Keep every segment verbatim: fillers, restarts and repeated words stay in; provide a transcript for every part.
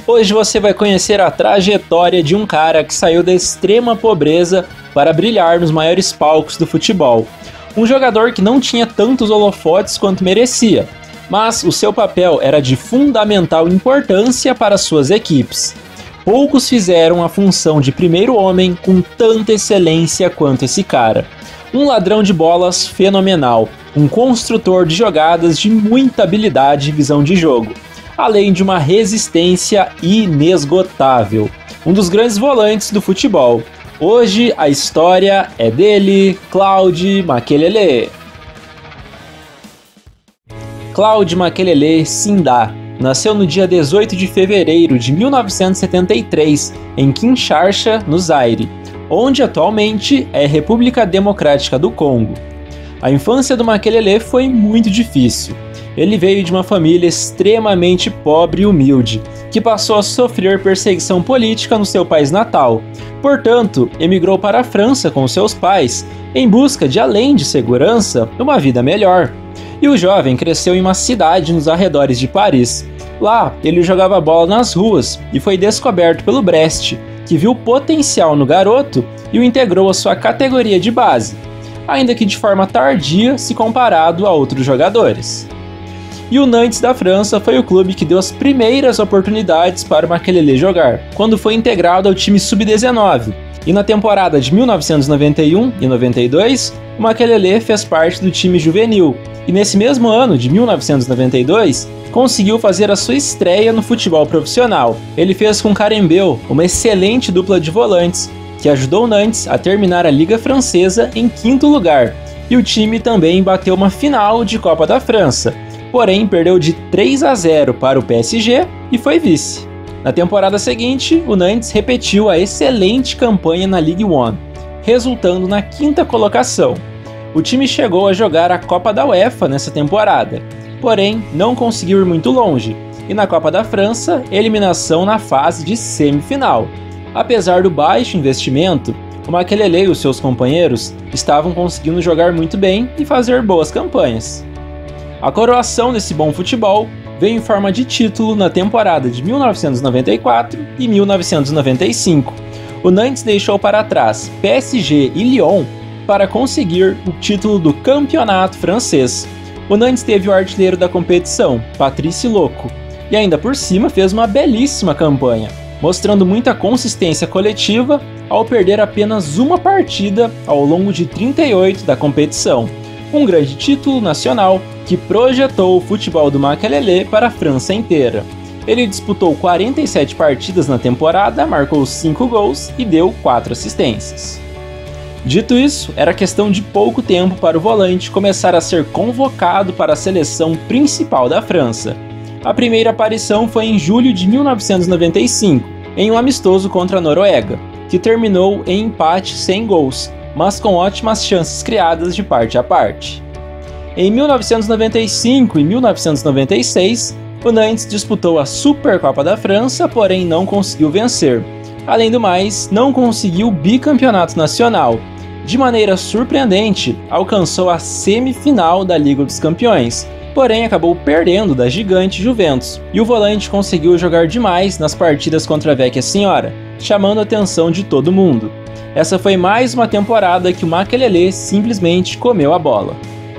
Hoje você vai conhecer a trajetória de um cara que saiu da extrema pobreza para brilhar nos maiores palcos do futebol. Um jogador que não tinha tantos holofotes quanto merecia, mas o seu papel era de fundamental importância para suas equipes. Poucos fizeram a função de primeiro homem com tanta excelência quanto esse cara. Um ladrão de bolas fenomenal, um construtor de jogadas de muita habilidade e visão de jogo, além de uma resistência inesgotável. Um dos grandes volantes do futebol. Hoje a história é dele, Claude Makélélé. Claude Makélélé Sinda nasceu no dia dezoito de fevereiro de mil novecentos e setenta e três, em Kinshasa, no Zaire, onde atualmente é República Democrática do Congo. A infância do Makélélé foi muito difícil. Ele veio de uma família extremamente pobre e humilde, que passou a sofrer perseguição política no seu país natal. Portanto, emigrou para a França com seus pais, em busca de, além de segurança, uma vida melhor. E o jovem cresceu em uma cidade nos arredores de Paris. Lá, ele jogava bola nas ruas e foi descoberto pelo Brest, que viu potencial no garoto e o integrou à sua categoria de base, ainda que de forma tardia se comparado a outros jogadores. E o Nantes da França foi o clube que deu as primeiras oportunidades para o Makélélé jogar, quando foi integrado ao time sub dezenove, e na temporada de mil novecentos e noventa e um e noventa e dois, o Makélélé fez parte do time juvenil, e nesse mesmo ano de mil novecentos e noventa e dois, conseguiu fazer a sua estreia no futebol profissional. Ele fez com Karembeu uma excelente dupla de volantes, que ajudou o Nantes a terminar a Liga Francesa em quinto lugar, e o time também bateu uma final de Copa da França, porém perdeu de três a zero para o P S G e foi vice. Na temporada seguinte, o Nantes repetiu a excelente campanha na Ligue um, resultando na quinta colocação. O time chegou a jogar a Copa da UEFA nessa temporada, porém não conseguiu ir muito longe, e na Copa da França, eliminação na fase de semifinal. Apesar do baixo investimento, o Makélélé e os seus companheiros estavam conseguindo jogar muito bem e fazer boas campanhas. A coroação desse bom futebol veio em forma de título na temporada de mil novecentos e noventa e quatro e mil novecentos e noventa e cinco. O Nantes deixou para trás P S G e Lyon para conseguir o título do campeonato francês. O Nantes teve o artilheiro da competição, Patrice Loco, e ainda por cima fez uma belíssima campanha, mostrando muita consistência coletiva ao perder apenas uma partida ao longo de trinta e oito da competição. Um grande título nacional que projetou o futebol do Makélélé para a França inteira. Ele disputou quarenta e sete partidas na temporada, marcou cinco gols e deu quatro assistências. Dito isso, era questão de pouco tempo para o volante começar a ser convocado para a seleção principal da França. A primeira aparição foi em julho de mil novecentos e noventa e cinco, em um amistoso contra a Noruega, que terminou em empate sem gols, mas com ótimas chances criadas de parte a parte. Em mil novecentos e noventa e cinco e mil novecentos e noventa e seis, o Nantes disputou a Supercopa da França, porém não conseguiu vencer. Além do mais, não conseguiu o bicampeonato nacional. De maneira surpreendente, alcançou a semifinal da Liga dos Campeões, porém acabou perdendo da gigante Juventus, e o volante conseguiu jogar demais nas partidas contra a Vecchia Senhora, chamando a atenção de todo mundo. Essa foi mais uma temporada que o Makélélé simplesmente comeu a bola.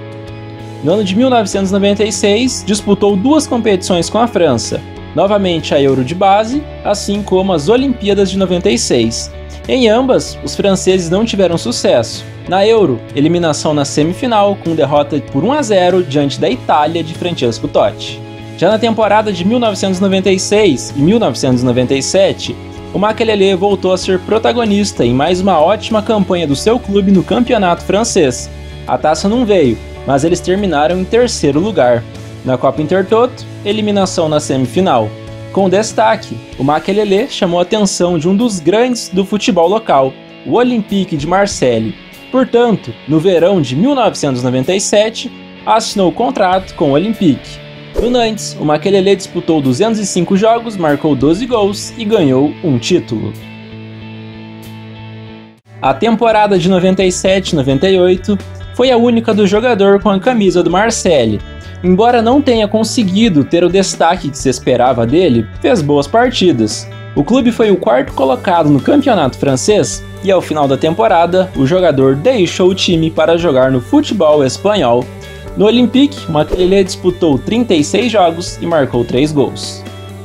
No ano de mil novecentos e noventa e seis, disputou duas competições com a França, novamente a Euro de base, assim como as Olimpíadas de noventa e seis. Em ambas, os franceses não tiveram sucesso. Na Euro, eliminação na semifinal, com derrota por um a zero diante da Itália de Francesco Totti. Já na temporada de mil novecentos e noventa e seis e mil novecentos e noventa e sete, o Makélélé voltou a ser protagonista em mais uma ótima campanha do seu clube no campeonato francês. A taça não veio, mas eles terminaram em terceiro lugar. Na Copa Intertoto, eliminação na semifinal. Com destaque, o Makélélé chamou a atenção de um dos grandes do futebol local, o Olympique de Marseille. Portanto, no verão de mil novecentos e noventa e sete, assinou contrato com o Olympique. No Nantes, o Makélélé disputou duzentos e cinco jogos, marcou doze gols e ganhou um título. A temporada de noventa e sete noventa e oito foi a única do jogador com a camisa do Marseille. Embora não tenha conseguido ter o destaque que se esperava dele, fez boas partidas. O clube foi o quarto colocado no campeonato francês e ao final da temporada, o jogador deixou o time para jogar no futebol espanhol. No Olympique, Makelele disputou trinta e seis jogos e marcou três gols.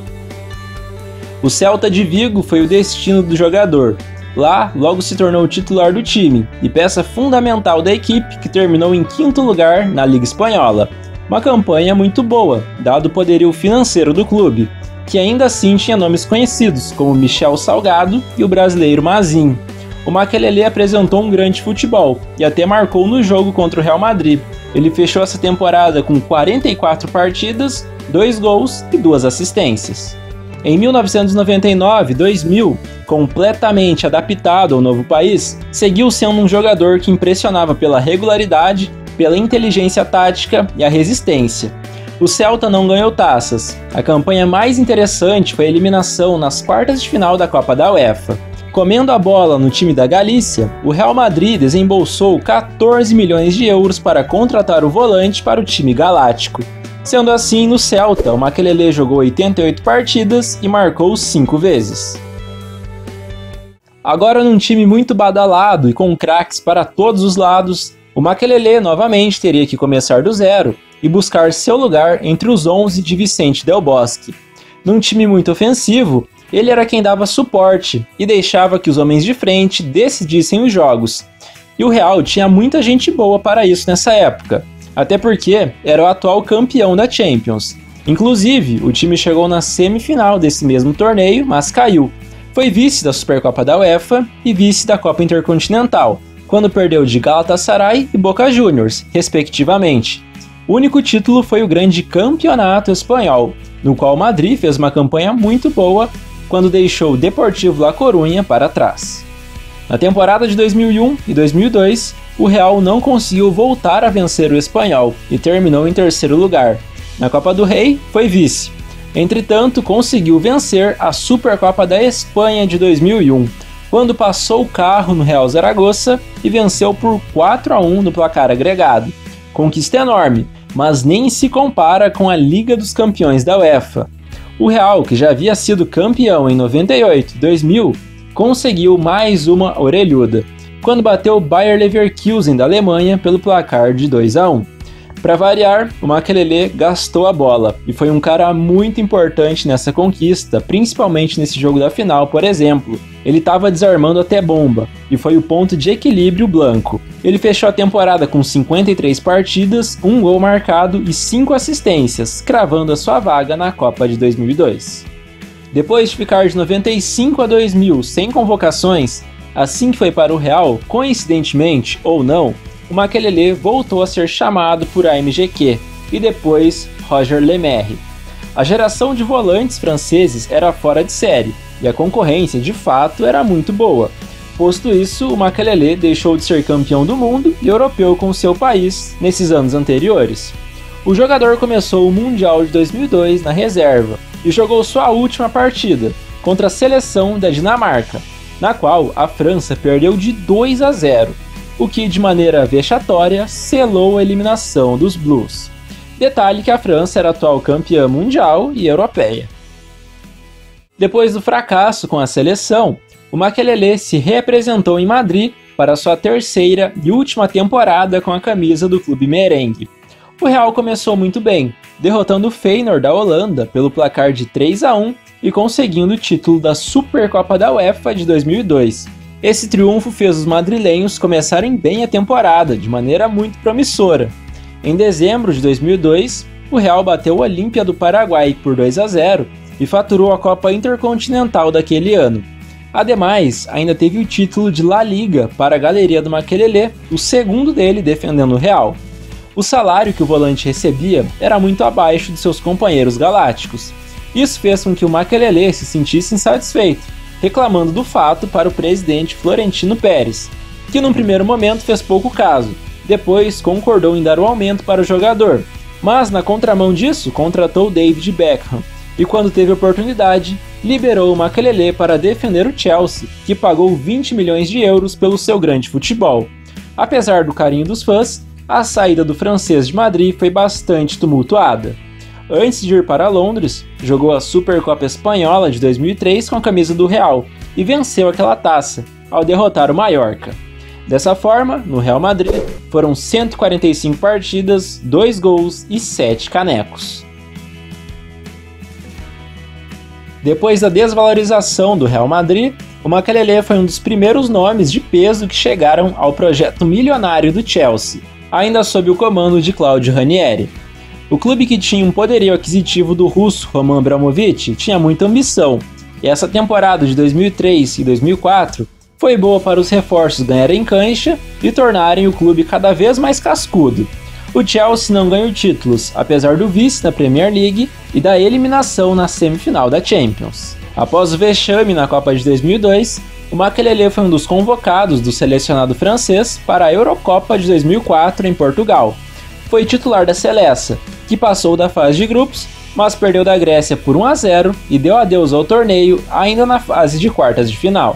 O Celta de Vigo foi o destino do jogador. Lá, logo se tornou titular do time e peça fundamental da equipe que terminou em quinto lugar na Liga Espanhola. Uma campanha muito boa, dado o poderio financeiro do clube, que ainda assim tinha nomes conhecidos, como Michel Salgado e o brasileiro Mazinho. O Makelele apresentou um grande futebol e até marcou no jogo contra o Real Madrid. Ele fechou essa temporada com quarenta e quatro partidas, dois gols e duas assistências. Em mil novecentos e noventa e nove a dois mil, completamente adaptado ao novo país, seguiu sendo um jogador que impressionava pela regularidade, pela inteligência tática e a resistência. O Celta não ganhou taças. A campanha mais interessante foi a eliminação nas quartas de final da Copa da UEFA. Comendo a bola no time da Galícia, o Real Madrid desembolsou quatorze milhões de euros para contratar o volante para o time galáctico. Sendo assim, no Celta, o Makelele jogou oitenta e oito partidas e marcou cinco vezes. Agora num time muito badalado e com craques para todos os lados, o Makelele novamente teria que começar do zero e buscar seu lugar entre os onze de Vicente Del Bosque. Num time muito ofensivo, ele era quem dava suporte e deixava que os homens de frente decidissem os jogos. E o Real tinha muita gente boa para isso nessa época, até porque era o atual campeão da Champions. Inclusive, o time chegou na semifinal desse mesmo torneio, mas caiu. Foi vice da Supercopa da UEFA e vice da Copa Intercontinental, quando perdeu de Galatasaray e Boca Juniors, respectivamente. O único título foi o grande Campeonato Espanhol, no qual o Madrid fez uma campanha muito boa quando deixou o Deportivo La Coruña para trás. Na temporada de dois mil e um e dois mil e dois, o Real não conseguiu voltar a vencer o Espanhol e terminou em terceiro lugar. Na Copa do Rei, foi vice. Entretanto, conseguiu vencer a Supercopa da Espanha de dois mil e um, quando passou o carro no Real Zaragoza e venceu por quatro a um no placar agregado. Conquista enorme, mas nem se compara com a Liga dos Campeões da UEFA. O Real, que já havia sido campeão em noventa e oito e dois mil, conseguiu mais uma orelhuda, quando bateu o Bayer Leverkusen da Alemanha pelo placar de dois a um. Para variar, o Makelele gastou a bola e foi um cara muito importante nessa conquista, principalmente nesse jogo da final, por exemplo. Ele estava desarmando até bomba e foi o ponto de equilíbrio blanco. Ele fechou a temporada com cinquenta e três partidas, um gol marcado e cinco assistências, cravando a sua vaga na Copa de dois mil e dois. Depois de ficar de noventa e cinco a dois mil sem convocações, assim que foi para o Real, coincidentemente ou não, o Makelele voltou a ser chamado por A M G Q e depois Roger Lemaire. A geração de volantes franceses era fora de série e a concorrência de fato era muito boa. Posto isso, o Makelele deixou de ser campeão do mundo e europeu com seu país nesses anos anteriores. O jogador começou o Mundial de dois mil e dois na reserva e jogou sua última partida contra a seleção da Dinamarca, na qual a França perdeu de dois a zero. O que, de maneira vexatória, selou a eliminação dos Blues. Detalhe que a França era atual campeã mundial e europeia. Depois do fracasso com a seleção, o Makelele se reapresentou em Madrid para sua terceira e última temporada com a camisa do clube merengue. O Real começou muito bem, derrotando o Feyenoord da Holanda pelo placar de três a um e conseguindo o título da Supercopa da UEFA de dois mil e dois. Esse triunfo fez os madrilenhos começarem bem a temporada, de maneira muito promissora. Em dezembro de dois mil e dois, o Real bateu o Olímpia do Paraguai por dois a zero e faturou a Copa Intercontinental daquele ano. Ademais, ainda teve o título de La Liga para a galeria do Makelele, o segundo dele defendendo o Real. O salário que o volante recebia era muito abaixo de seus companheiros galácticos. Isso fez com que o Makelele se sentisse insatisfeito, reclamando do fato para o presidente Florentino Pérez, que num primeiro momento fez pouco caso, depois concordou em dar o aumento para o jogador, mas na contramão disso contratou David Beckham, e quando teve oportunidade, liberou o Makelele para defender o Chelsea, que pagou vinte milhões de euros pelo seu grande futebol. Apesar do carinho dos fãs, a saída do francês de Madrid foi bastante tumultuada. Antes de ir para Londres, jogou a Supercopa Espanhola de dois mil e três com a camisa do Real e venceu aquela taça, ao derrotar o Mallorca. Dessa forma, no Real Madrid, foram cento e quarenta e cinco partidas, dois gols e sete canecos. Depois da desvalorização do Real Madrid, o Makelele foi um dos primeiros nomes de peso que chegaram ao projeto milionário do Chelsea, ainda sob o comando de Claudio Ranieri. O clube, que tinha um poderio aquisitivo do russo Roman Abramovich, tinha muita ambição, e essa temporada de dois mil e três e dois mil e quatro foi boa para os reforços ganharem cancha e tornarem o clube cada vez mais cascudo. O Chelsea não ganhou títulos, apesar do vice na Premier League e da eliminação na semifinal da Champions. Após o vexame na Copa de dois mil e dois, o Makelele foi um dos convocados do selecionado francês para a Eurocopa de dois mil e quatro em Portugal. Foi titular da Seleção, que passou da fase de grupos, mas perdeu da Grécia por um a zero e deu adeus ao torneio ainda na fase de quartas de final.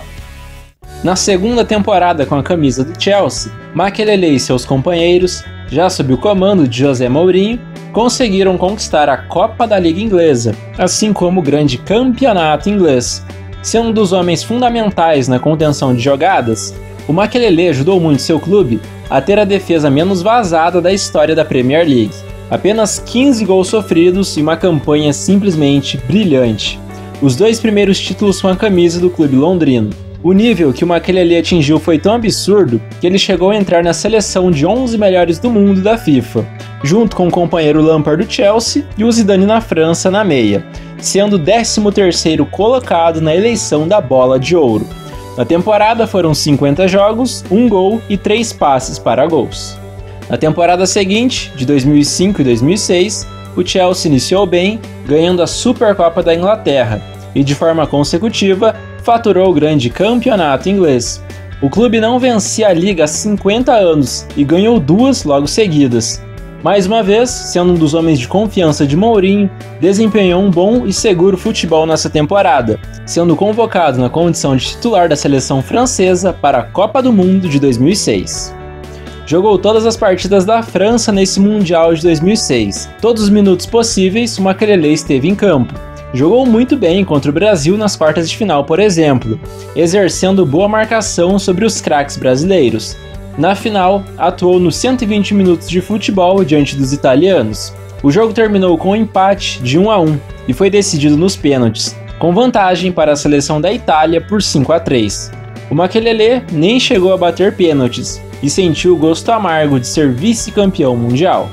Na segunda temporada com a camisa do Chelsea, Makelele e seus companheiros, já sob o comando de José Mourinho, conseguiram conquistar a Copa da Liga Inglesa, assim como o grande campeonato inglês. Sendo um dos homens fundamentais na contenção de jogadas, o Makelele ajudou muito seu clube a ter a defesa menos vazada da história da Premier League. Apenas quinze gols sofridos e uma campanha simplesmente brilhante. Os dois primeiros títulos com a camisa do clube londrino. O nível que o Makelele atingiu foi tão absurdo que ele chegou a entrar na seleção de onze melhores do mundo da FIFA, junto com o companheiro Lampard do Chelsea e o Zidane na França na meia, sendo o décimo terceiro colocado na eleição da Bola de Ouro. Na temporada foram cinquenta jogos, um gol e três passes para gols. Na temporada seguinte, de dois mil e cinco e dois mil e seis, o Chelsea iniciou bem, ganhando a Supercopa da Inglaterra e, de forma consecutiva, faturou o grande campeonato inglês. O clube não vencia a liga há cinquenta anos e ganhou duas logo seguidas. Mais uma vez, sendo um dos homens de confiança de Mourinho, desempenhou um bom e seguro futebol nessa temporada, sendo convocado na condição de titular da seleção francesa para a Copa do Mundo de dois mil e seis. Jogou todas as partidas da França nesse Mundial de dois mil e seis. Todos os minutos possíveis, o Makelele esteve em campo. Jogou muito bem contra o Brasil nas quartas de final, por exemplo, exercendo boa marcação sobre os craques brasileiros. Na final, atuou nos cento e vinte minutos de futebol diante dos italianos. O jogo terminou com um empate de um a um e foi decidido nos pênaltis, com vantagem para a seleção da Itália por cinco a três. O Makelele nem chegou a bater pênaltis e sentiu o gosto amargo de ser vice-campeão mundial.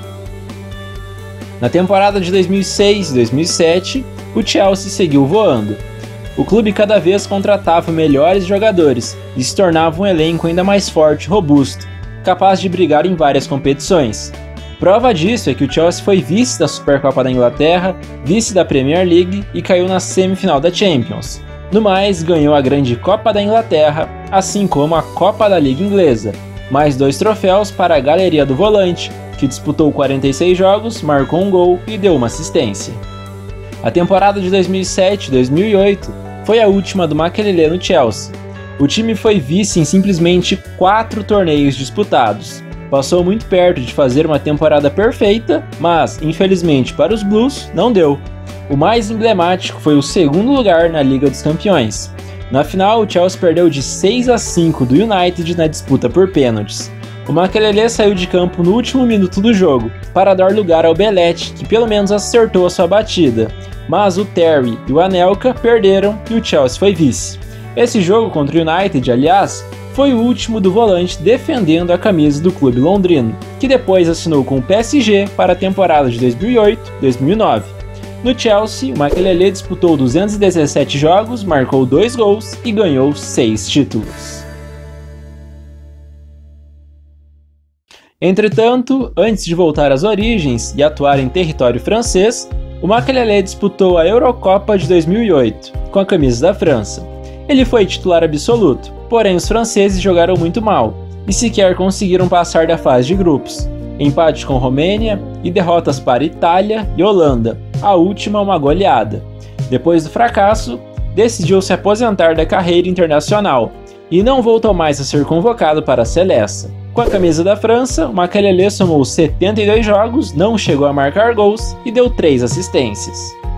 Na temporada de dois mil e seis e dois mil e sete, o Chelsea seguiu voando. O clube cada vez contratava melhores jogadores e se tornava um elenco ainda mais forte e robusto, capaz de brigar em várias competições. Prova disso é que o Chelsea foi vice da Supercopa da Inglaterra, vice da Premier League e caiu na semifinal da Champions. No mais, ganhou a grande Copa da Inglaterra, assim como a Copa da Liga Inglesa, mais dois troféus para a galeria do volante, que disputou quarenta e seis jogos, marcou um gol e deu uma assistência. A temporada de dois mil e sete e dois mil e oito foi a última do Makelele no Chelsea. O time foi vice em simplesmente quatro torneios disputados. Passou muito perto de fazer uma temporada perfeita, mas, infelizmente para os Blues, não deu. O mais emblemático foi o segundo lugar na Liga dos Campeões. Na final, o Chelsea perdeu de seis a cinco do United na disputa por pênaltis. O Makelele saiu de campo no último minuto do jogo, para dar lugar ao Belletti, que pelo menos acertou a sua batida. Mas o Terry e o Anelka perderam e o Chelsea foi vice. Esse jogo contra o United, aliás, foi o último do volante defendendo a camisa do clube londrino, que depois assinou com o P S G para a temporada de dois mil e oito e dois mil e nove. No Chelsea, o Makelele disputou duzentos e dezessete jogos, marcou dois gols e ganhou seis títulos. Entretanto, antes de voltar às origens e atuar em território francês, o Makelele disputou a Eurocopa de dois mil e oito, com a camisa da França. Ele foi titular absoluto, porém os franceses jogaram muito mal e sequer conseguiram passar da fase de grupos. Empate com Romênia e derrotas para Itália e Holanda, a última uma goleada. Depois do fracasso, decidiu se aposentar da carreira internacional e não voltou mais a ser convocado para a Seleção. Com a camisa da França, o Makelele somou setenta e dois jogos, não chegou a marcar gols e deu três assistências.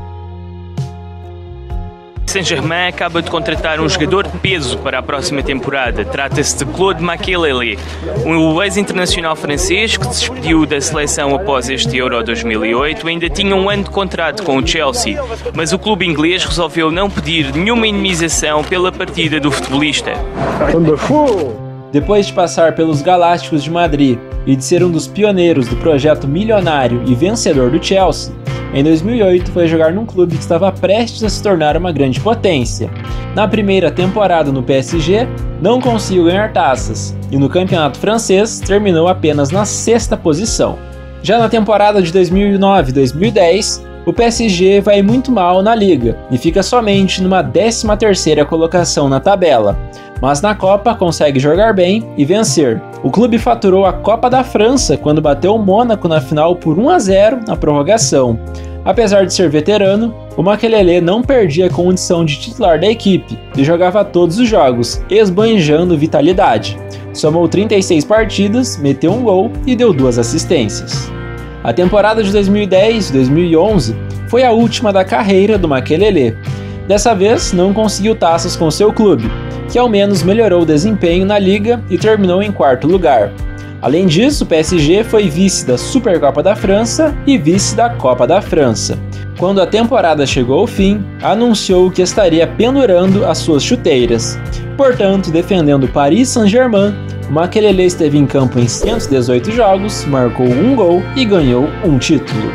Saint-Germain acaba de contratar um jogador de peso para a próxima temporada. Trata-se de Claude Makelele, um ex-internacional francês que se despediu da seleção após este Euro dois mil e oito. Ainda tinha um ano de contrato com o Chelsea, mas o clube inglês resolveu não pedir nenhuma indemnização pela partida do futebolista. Depois de passar pelos Galácticos de Madrid e de ser um dos pioneiros do projeto milionário e vencedor do Chelsea, em dois mil e oito foi jogar num clube que estava prestes a se tornar uma grande potência. Na primeira temporada no P S G, não conseguiu ganhar taças, e no campeonato francês terminou apenas na sexta posição. Já na temporada de dois mil e nove dois mil e dez, o P S G vai muito mal na liga e fica somente numa décima terceira colocação na tabela, mas na Copa consegue jogar bem e vencer. O clube faturou a Copa da França quando bateu o Mônaco na final por um a zero na prorrogação. Apesar de ser veterano, o Makelele não perdia a condição de titular da equipe e jogava todos os jogos, esbanjando vitalidade. Somou trinta e seis partidas, meteu um gol e deu duas assistências. A temporada de dois mil e dez dois mil e onze foi a última da carreira do Makelele. Dessa vez, não conseguiu taças com seu clube, que ao menos melhorou o desempenho na liga e terminou em quarto lugar. Além disso, o P S G foi vice da Supercopa da França e vice da Copa da França. Quando a temporada chegou ao fim, anunciou que estaria pendurando as suas chuteiras. Portanto, defendendo o Paris Saint-Germain, o Makelele esteve em campo em cento e dezoito jogos, marcou um gol e ganhou um título.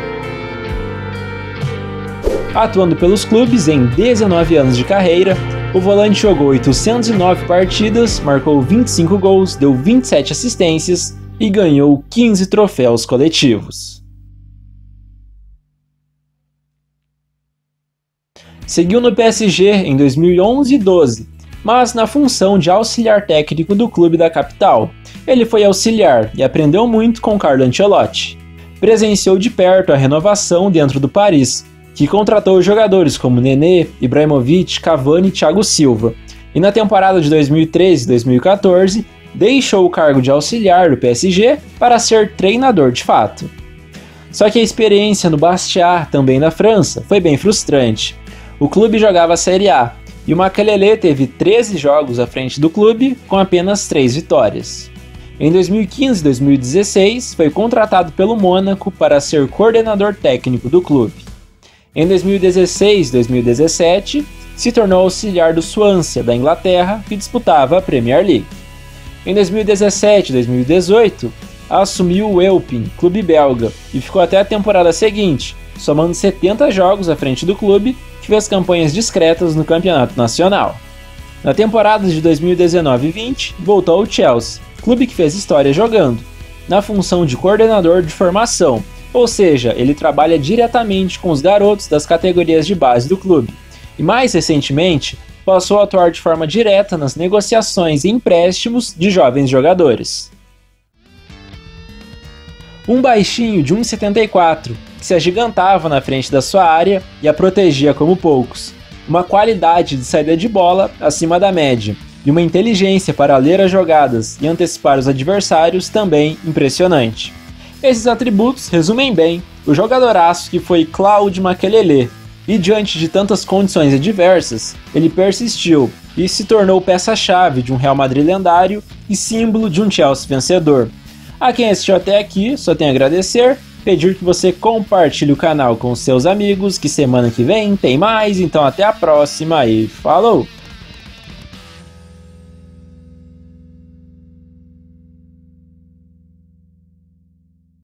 Atuando pelos clubes em dezenove anos de carreira, o volante jogou oitocentas e nove partidas, marcou vinte e cinco gols, deu vinte e sete assistências e ganhou quinze troféus coletivos. Seguiu no P S G em dois mil e onze e doze, mas na função de auxiliar técnico do clube da capital. Ele foi auxiliar e aprendeu muito com Carlo Ancelotti. Presenciou de perto a renovação dentro do Paris, que contratou jogadores como Nenê, Ibrahimovic, Cavani e Thiago Silva, e na temporada de dois mil e treze dois mil e quatorze deixou o cargo de auxiliar do P S G para ser treinador de fato. Só que a experiência no Bastia, também na França, foi bem frustrante. O clube jogava a Série A, e o Makelele teve treze jogos à frente do clube com apenas três vitórias. Em dois mil e quinze e dois mil e dezesseis foi contratado pelo Mônaco para ser coordenador técnico do clube. Em dois mil e dezesseis e dois mil e dezessete, se tornou auxiliar do Swansea, da Inglaterra, que disputava a Premier League. Em dois mil e dezessete e dois mil e dezoito, assumiu o Eupen, clube belga, e ficou até a temporada seguinte, somando setenta jogos à frente do clube, que fez campanhas discretas no campeonato nacional. Na temporada de dois mil e dezenove e vinte, voltou ao Chelsea, clube que fez história jogando, na função de coordenador de formação, ou seja, ele trabalha diretamente com os garotos das categorias de base do clube. E mais recentemente, passou a atuar de forma direta nas negociações e empréstimos de jovens jogadores. Um baixinho de um metro e setenta e quatro, que se agigantava na frente da sua área e a protegia como poucos. Uma qualidade de saída de bola acima da média, e uma inteligência para ler as jogadas e antecipar os adversários também impressionante. Esses atributos resumem bem o jogadoraço que foi Claude Makelele, e diante de tantas condições adversas, ele persistiu e se tornou peça-chave de um Real Madrid lendário e símbolo de um Chelsea vencedor. A quem assistiu até aqui, só tenho a agradecer, pedir que você compartilhe o canal com seus amigos, que semana que vem tem mais, então até a próxima e falou!